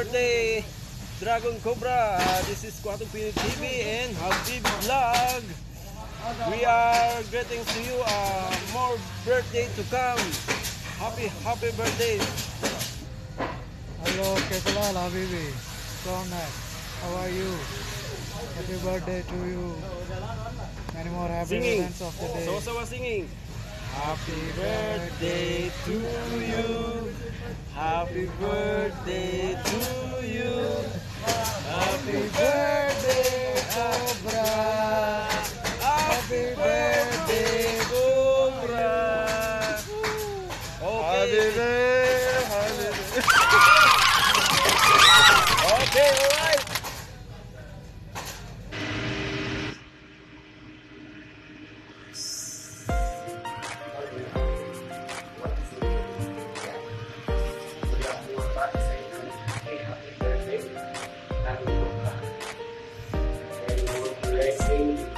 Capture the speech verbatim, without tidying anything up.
birthday, Dragon Cobra. Uh, this is KWATOG T V and Happy Vlog. We are greeting to you uh, more birthday to come. Happy, happy birthday. Hello, Kekalal Habibi. Sonak, how are you? Happy birthday to you. Many more happy Singing. events of the day. So, so singing. Happy birthday to you. Happy birthday to you. Happy birthday, Cobra. Happy birthday, Cobra. Okay. Okay, alright. Blessing